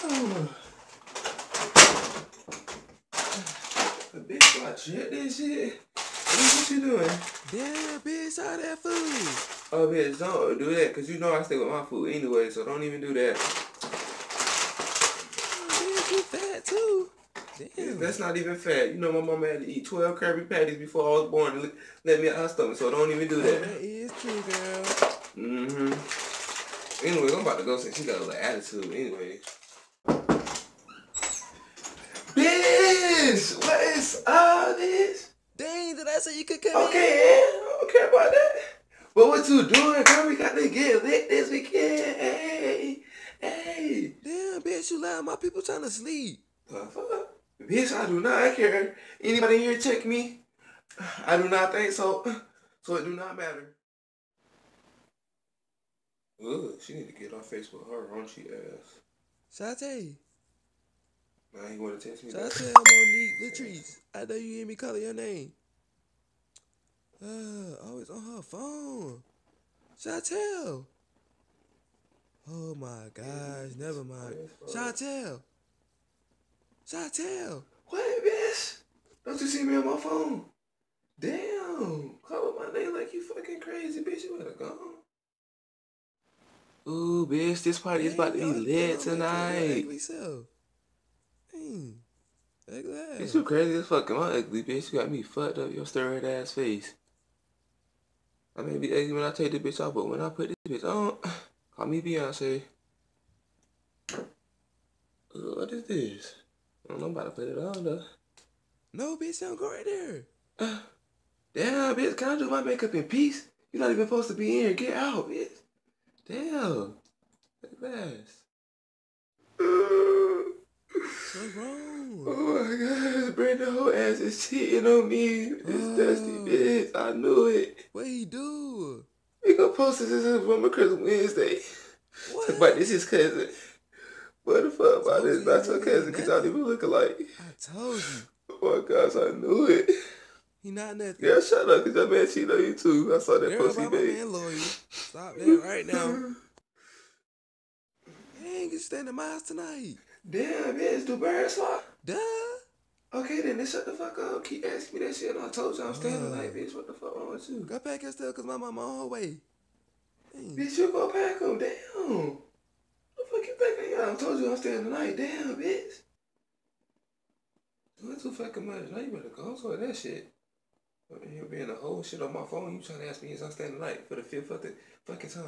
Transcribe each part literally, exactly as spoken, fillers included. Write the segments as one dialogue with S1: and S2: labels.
S1: Oh. A bitch, why check this shit? What you doing?
S2: Damn, bitch, all that food.
S1: Oh, bitch, don't do that, because you know I stay with my food anyway, so don't even do that.
S2: Bitch, you fat too. Damn.
S1: That's not even fat. You know my mama had to eat twelve Krabby Patties before I was born and let me out her stomach, so don't even do that.
S2: Oh, that is true, girl.
S1: Mm-hmm. Anyway, I'm about to go since she got a little attitude anyway. Bitch! What is all this?
S2: Dang, did I say you could come
S1: okay,
S2: in?
S1: Okay, I don't care about that. But what you doing, girl? We got to get lit this weekend. Hey, hey.
S2: Damn, bitch, you lying. My people trying to sleep.
S1: The fuck? Bitch, I do not care. Anybody here check me? I do not think so. So it do not matter. Ugh, she need to get on Facebook. Her raunchy ass.
S2: Shantae.
S1: Now you want to text me?
S2: Shantae, Monique, Latrice. I know you hear me calling your name. Uh, always on her phone. Chantel. Oh my gosh, never mind. Chantel. Chantel.
S1: What, bitch? Don't you see me on my phone? Damn. Call my name like you fucking crazy, bitch. You better go. Ooh, bitch, this party is about to be lit tonight.
S2: Ugly self. Dang. Ugly ass.
S1: Bitch, you crazy as fuck. I'm ugly, bitch. You got me fucked up your steroid ass face. I may be ugly when I take this bitch off, but when I put this bitch on, call me Beyonce. Ooh, what is this? I don't know, I'm about to put it on, though.
S2: No, bitch, don't go right there.
S1: Uh, damn, bitch, can I do my makeup in peace? You're not even supposed to be in here. Get out, bitch. Damn. Look at that.
S2: What's wrong?
S1: Oh my God, Brandon whole ass is cheating on me. This uh, dusty bitch. I knew it.
S2: What he do?
S1: We gonna post this from my Christmas Wednesday.
S2: What?
S1: Talk about this his cousin. What the fuck about this? Not your cousin, because y'all even look alike.
S2: I told you.
S1: Oh my gosh, I knew it.
S2: He not nothing.
S1: Yeah, shut up, because your man cheated on you too. I saw that
S2: Girl,
S1: post he
S2: my
S1: made.
S2: man loyal. Stop that right now. Dang, you staying in my house tonight.
S1: Damn, bitch, do birds fly?
S2: Duh.
S1: Okay, then, then shut the fuck up. Keep asking me that shit, and I told you I'm staying uh, tonight, bitch. What the fuck wrong with you?
S2: Go pack your stuff, because my mama on her way. Dang.
S1: Bitch, you go pack them. Damn. What the fuck you thinking? Yeah, I told you I'm staying tonight. Damn, bitch. Doing too fucking much. Now you better go for that shit. I mean, you're being a whole shit on my phone. You trying to ask me if I'm staying tonight for the fifth fucking time.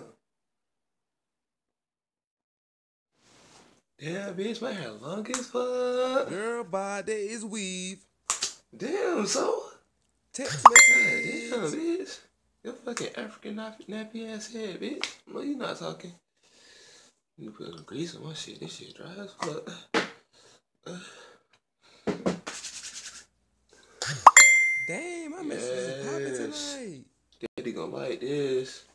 S1: Damn, bitch, my hair long as fuck.
S2: Girl, by that is weave.
S1: Damn, so?
S2: Text message.
S1: Damn, bitch. Your fucking African nappy ass head, bitch. No, you not talking. You put some grease on my shit. This shit dry as fuck. Uh.
S2: Damn, my yes. message is popping tonight.
S1: Daddy gonna like this.